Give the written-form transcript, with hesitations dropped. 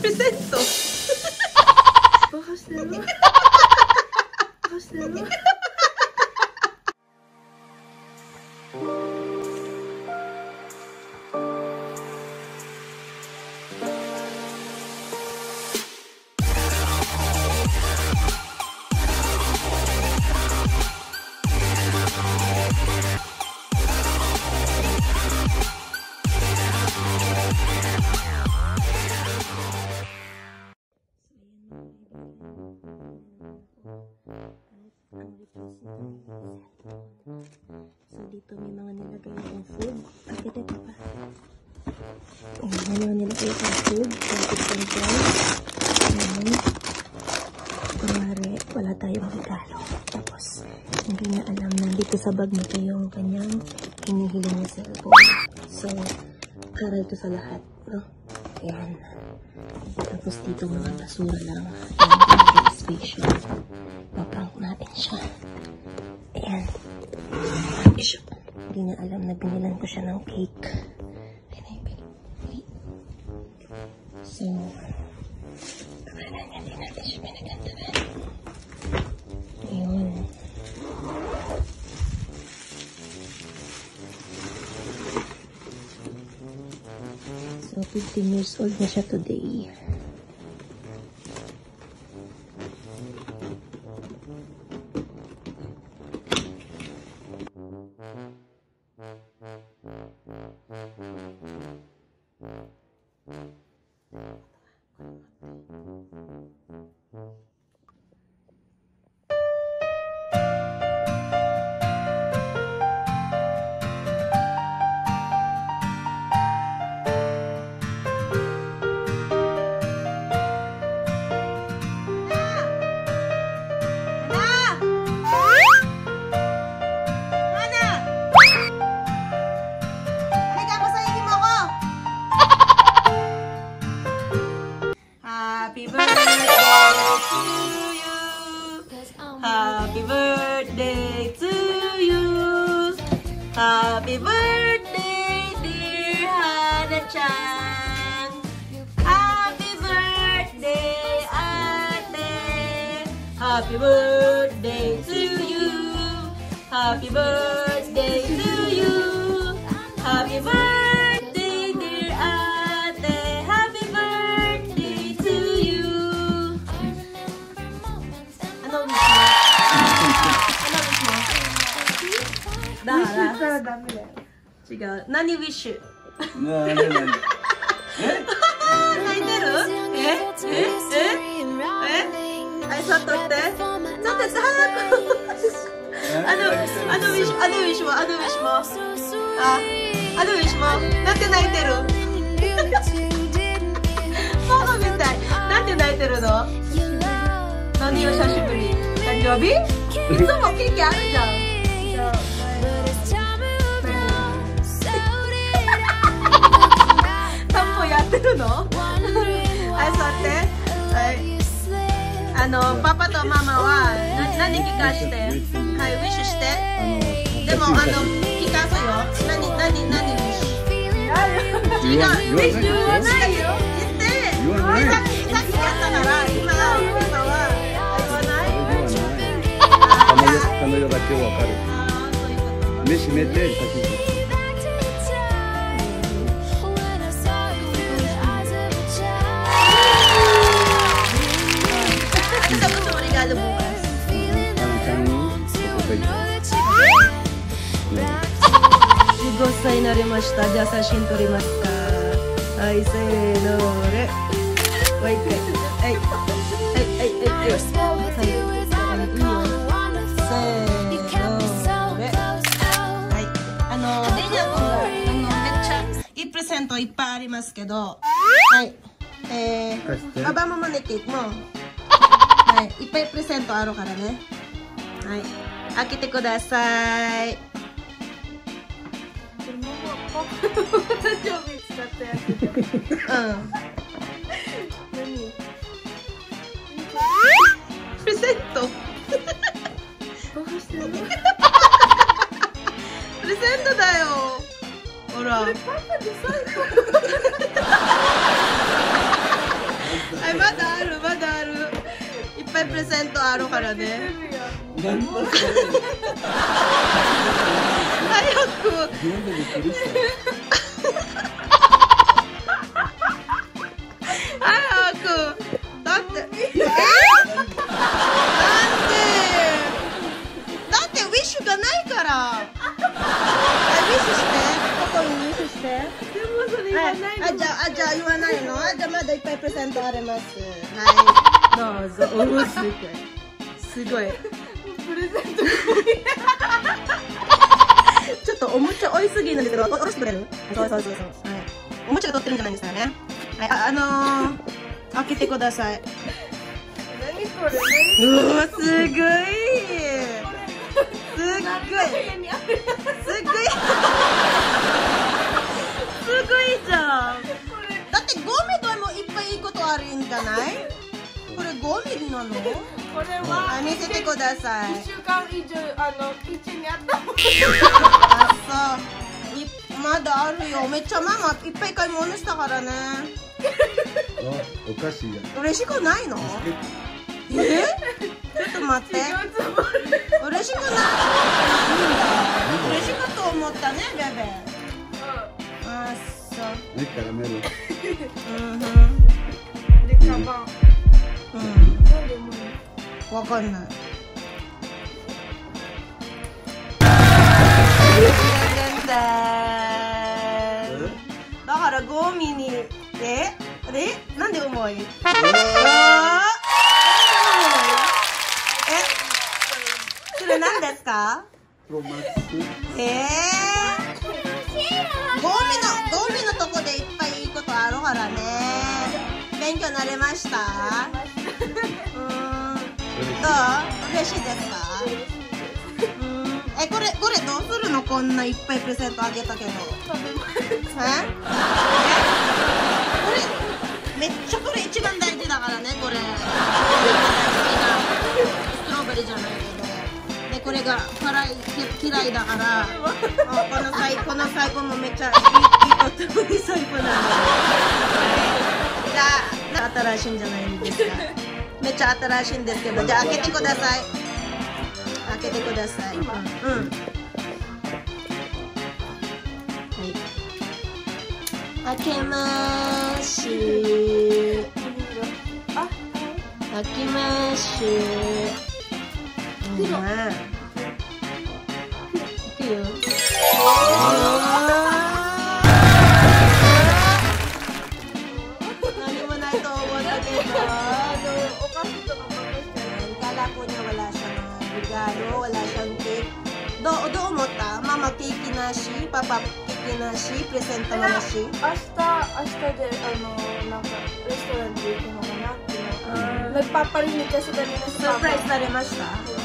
プレゼント。バカしてる？バカしてる？So, dito may mga nilagay ng food. Bakit ito pa? May mga nilagay ng food. Bakit ito dyan? Ayan. Kunwari, wala tayong regalo. Tapos, hindi niya alam na dito sa bag nito yung kanyang hinihiling na cellphone. So, para ito sa lahat. No? Ayan. Tapos dito mga basura lang. Ayan, spatial. Paprank natin siya. Ayan. Hindi niya alam na binilan ko siya ng cake. So, hindi natin siya pinagandahan. Ayun. So, 15 years old na siya today. Happy birthday to you. Happy birthday, dear Hana-chan. Happy birthday, ate. Happy birthday to you. Happy birthday to you. Happy birthday, dear ate. Happy birthday to you. Ano wish mo?だからダメだよ。違う。何ウィッシュ？泣いてる？はい、座っとって。ちょっと早く。あのウィッシュも。あのウィッシュも。なんで泣いてる？ママみたい。なんで泣いてるの？何よ、久しぶり。誕生日？いつもケーキあるじゃん。やってるの？はい、座って。はい。パパとママは何聞かして。はい、ウィッシュして。でも聞かすよ。何ウィッシュ？違う。ウィッシュ言わないよ。言って。さっきやったから今は言わない。 彼女だけわかる。目閉めて先に。15歳になりました。じゃあ写真撮りますか。はい、せーので。もう一回。はい。はい。いいよ。せーので。はい。デニア君がめっちゃいいプレゼントいっぱいありますけど。はい。パパママネケーキも。はい。いっぱいプレゼントあるからね。はい。開けてください。誕生日使ったやつで。うん。何？プレゼント。どうしてる？プレゼントだよ。ほら。これパパで最後。 からね。 何だそれ。 早く。 自分でびっくりした。 早く。だって。だってウィッシュがないから。ウィッシュして。ここにウィッシュして。 でもそれ言わないの。 じゃあ言わないの。じゃあまだいっぱいプレゼントあります。はい。どうぞ。おおすごい。すごい。 プレゼント。 ちょっとおもちゃ多いすぎるんですけど、おろしてくれる？そう。はい。おもちゃが取ってるんじゃないですかね。はい。開けてください。 何これ？ うわ、すごい。すごいじゃん。だって5ミリもいっぱいいいことあるんじゃない？これ5ミリなの？ これは見せてください。 1週間以上キッチンにあったもん。 あ、そう。まだあるよ。めっちゃママいっぱい買い物したからね。 おかしいやん。 嬉しくないの？ちょっと待って。嬉しくない？嬉しかと思ったね、ベベ。あ、そう。 ね、カラメル。 で、カバン。なんでもいい。 わかんない。だから5ミリで、なんで重い？それ何ですか？ プロマックス。 ゴミのとこでいっぱいいいことあるからね。勉強になれました？どう？嬉しいですか？これどうするの？こんないっぱいプレゼントあげたけど。めっちゃこれ一番大事だからね、これ。ストロベリーじゃないけど。で、これが嫌いだから、この最後もめっちゃいいことに最後なんで。じゃあ、新しいんじゃないですか。めっちゃ新しいんですけど、じゃあ開けてください。開けてください。開けまーしゅ。開きましゅ。いくよ。何もないと思ったけど、 お菓子とかも出してる。 kala ko niya wala siyang regalo, wala siyang cake. Do思った？ママケーキなし、パパケーキなし、プレゼントもなし。 明日でなんかレストランで行くのかなっていうの。Nagpaparinig kasi kami ng Surprise na rinました。